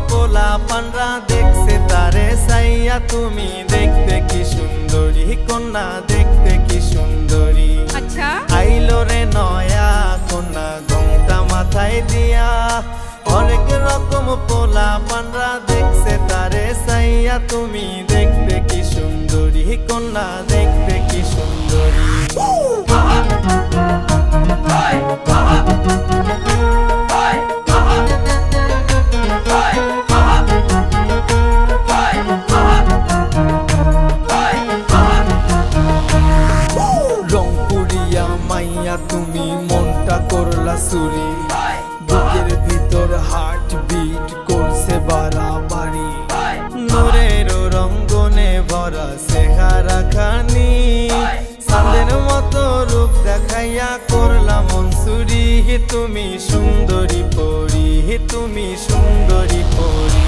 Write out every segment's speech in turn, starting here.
পোলা পানরা দেখছে তারে সাইয়া তুমি দেখতে কি সুন্দরী কন্যা দেখতে কি সুন্দরী। আচ্ছা আইলো রে নয়া কন্যা ঘোমটা মাথায় দিয়া অনেক রকম পোলা পানরা দেখছে তারে সাইয়া তুমি দেখতে কি সুন্দরী কন্যা দেখতে কি সুন্দরী। রংপুরিয়া মাইয়া তুমি মনটা করলা চুরি, বুকের ভিতর হার্ট বিট করছে বাড়াবাড়ি, নূরের রঙ্গনে ভরা চেহারা খানি, চাঁদের মতো রূপ দেখাইয়া করলা মনসুরি, তুমি সুন্দরী পরি তুমি সুন্দরী পরি।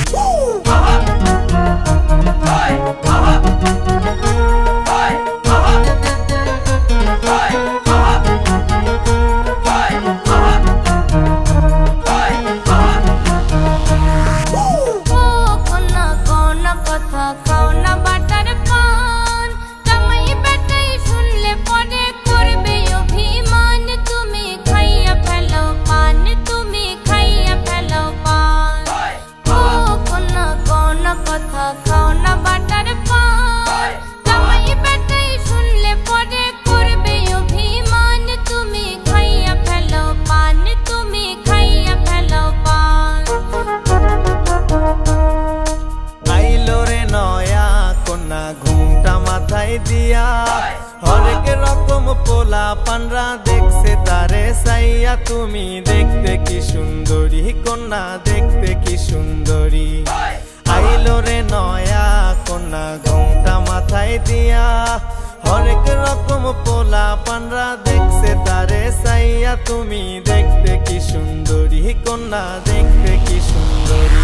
দিয়া হরেক রকম পোলা পানরা দেখছে তারে সাইয়া তুমি দেখতে কি সুন্দরী কন্যা দেখতে কি সুন্দরী। আইলো রে নয়া কন্যা ঘোমটা মাথায় দিয়া হরেক রকম পোলা পানরা দেখছে তারে সাইয়া তুমি দেখতে কি সুন্দরী কন্যা দেখতে কি সুন্দরী।